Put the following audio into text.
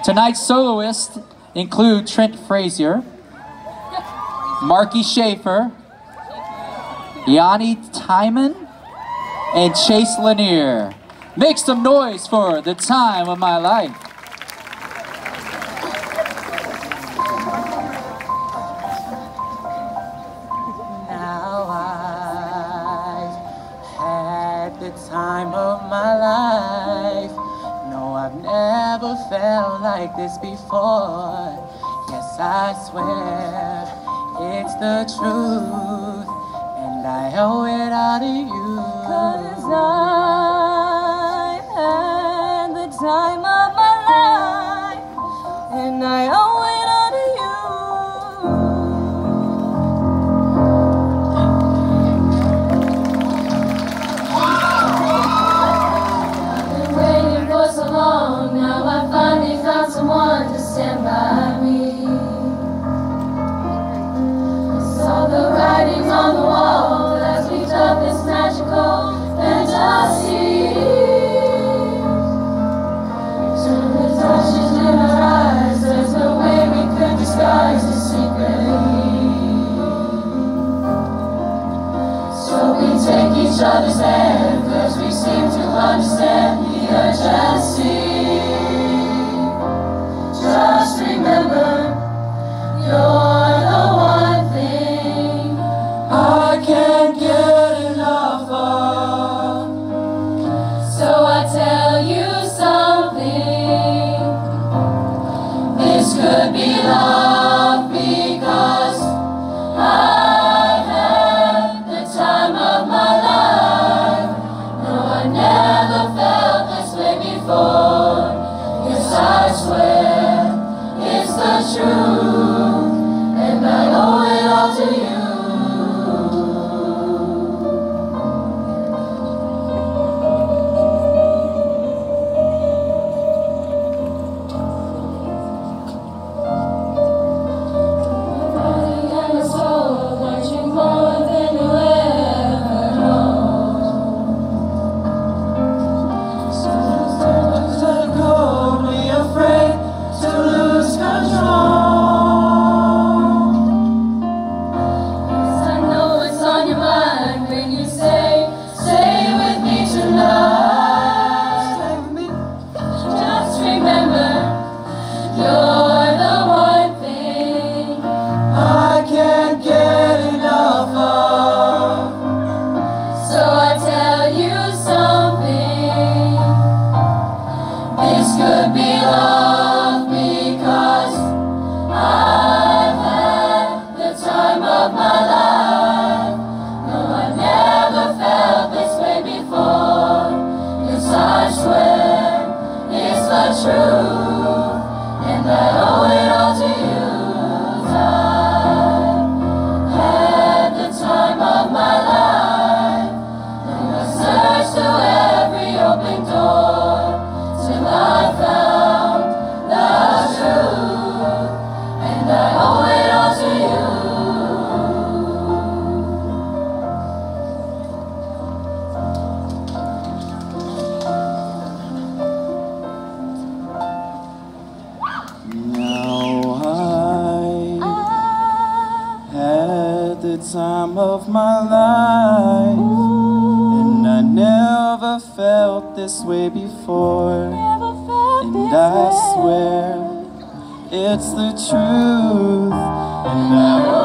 Tonight's soloists include Trent Frazier, Marky Schaefer, Yanni Timon, and Chase Lanier. Make some noise for The Time of My Life. Now I've had the time of my life. No, I've never felt like this before. Yes, I swear it's the truth, and I owe it all to you. 'Cause I've had the time of my life, and I owe it all to you. I've been waiting for so long, now I finally found someone to stand by me. Saw the writing on the wall as we dug this magical fantasy. Turn the touches in our eyes, there's no way we could disguise the secret. So we take each other's hand, cause we seem to understand the urgency. Just remember, you're the one thing I can't get enough of. So I tell you something, this could be love, because I've had the time of my life. No, I never felt this way before. Yes, I swear it's the truth, and I owe it all to you. And I owe it all to you. I've had the time of my life, and I searched through every open door till I found the truth, and I owe it all to you. The time of my life, and I never felt this way before, and I swear it's the truth, and I